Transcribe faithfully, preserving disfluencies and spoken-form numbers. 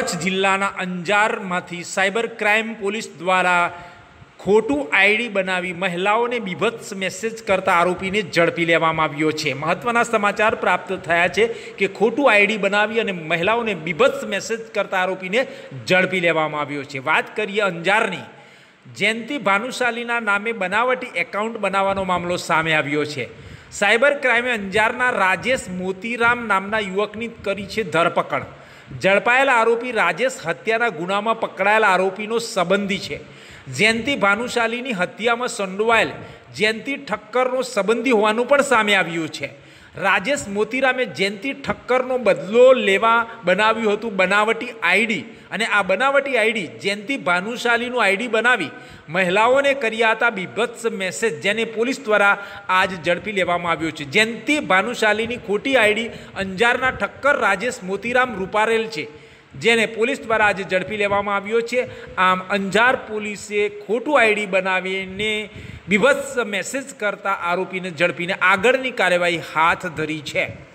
कच्छ जिल्लाना अंजारमांथी cyber crime police द्वारा खोटू आईडी बनावी महिलाओने बीभत्स मेसेज करता आरोपी ने झड़पी लेवामां आव्यो छे। महत्वना समाचार प्राप्त थया छे कि खोटू आईडी बनावी अने महिलाओने बीभत्स मेसेज करता आरोपी ने झड़पी लेवामां आव्यो छे। बात करीए अंजारनी जयंती भानुशालीना नामे बनावटी एकाउंट बनावવાનો मामलो सामे आव्यो छे। साइबर क्राइमे अंजाરના राजेश मोतीराम नामना युवकनी करी छे धरपकड़। झड़पाયેલા आरोपी राजेश हत्याना गुनामां पकड़ाયેલા आरोपीनो संबंधी छे। जयंती भानुशालीनी हत्यामां संडोवाયેल जयंती ठक्करनो संबंधी होवानुं पण सामे आव्युं छे। राजेश मोतीरामे जयंती ठक्करनो बदलो लेवा बनाव्युं हतुं बनावटी आईडी अने आ बनावटी आईडी जयंती भानुशालीनु आईडी बनावी महिलाओने कर्या हता बीभत्स मेसेज, जेने पोलीस द्वारा आज झड़पी लेवामां आव्यो छे। जयंती भानुशालीनी खोटी आईडी अंजारना ठक्कर राजेश मोतीराम रूपारेल छे, जेने पोलीस द्वारा आज झड़पी लेवामां आव्यो छे। आम अंजार पोलीसे खोटू आईडी बनावीने बीभत्स मेसेज करता आरोपीने झड़पीने आगळनी कार्यवाही हाथ धरी छे।